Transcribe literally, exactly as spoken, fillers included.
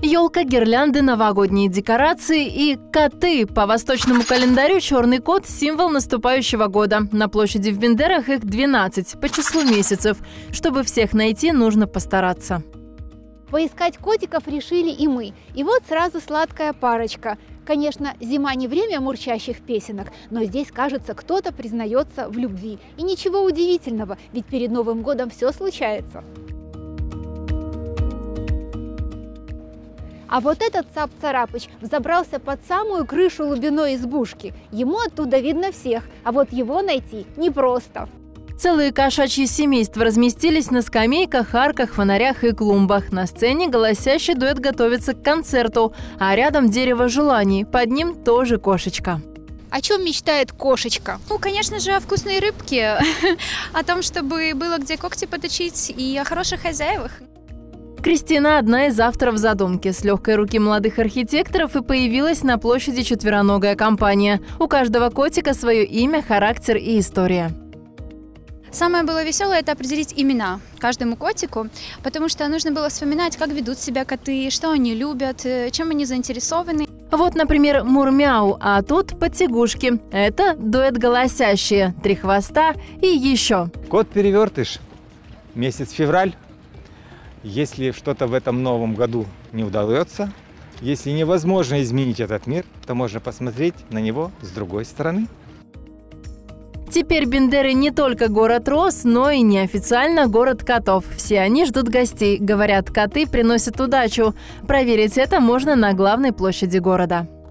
Елка, гирлянды, новогодние декорации и коты. По восточному календарю черный кот – символ наступающего года. На площади в Бендерах их двенадцать по числу месяцев. Чтобы всех найти, нужно постараться. Поискать котиков решили и мы. И вот сразу сладкая парочка. Конечно, зима не время мурчащих песенок, но здесь, кажется, кто-то признается в любви. И ничего удивительного, ведь перед Новым годом все случается. А вот этот Цап-Царапыч взобрался под самую крышу Лубиной избушки. Ему оттуда видно всех, а вот его найти непросто. Целые кошачьи семейства разместились на скамейках, арках, фонарях и клумбах. На сцене голосящий дуэт готовится к концерту, а рядом дерево желаний, под ним тоже кошечка. О чем мечтает кошечка? Ну, конечно же, о вкусной рыбке, о том, чтобы было где когти поточить и о хороших хозяевах. Кристина – одна из авторов задумки. С легкой руки молодых архитекторов и появилась на площади четвероногая компания. У каждого котика свое имя, характер и история. Самое было веселое – это определить имена каждому котику, потому что нужно было вспоминать, как ведут себя коты, что они любят, чем они заинтересованы. Вот, например, Мурмяу, а тут Потягушки. Это дуэт голосящие, Три хвоста и еще. Кот-перевертыш, месяц февраль. Если что-то в этом новом году не удается, если невозможно изменить этот мир, то можно посмотреть на него с другой стороны. Теперь Бендеры не только город роз, но и неофициально город котов. Все они ждут гостей. Говорят, коты приносят удачу. Проверить это можно на главной площади города.